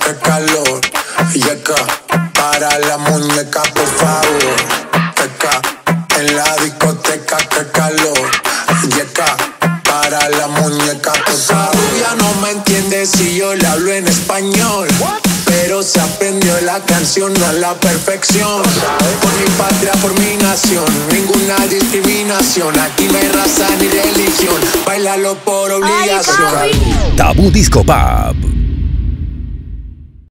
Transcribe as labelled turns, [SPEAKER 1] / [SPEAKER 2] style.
[SPEAKER 1] qué calor. Yeca, para la muñeca, por favor. Teca, en la discoteca, qué calor. Yeca, para la muñeca, por favor. Rubia no me entiende si yo le hablo en español, pero se aprendió la canción a la perfección. Por mi patria, por mi nación, ninguna discriminación. Aquí no hay raza ni religión, bailalo por obligación.
[SPEAKER 2] Tabú Disco Pub.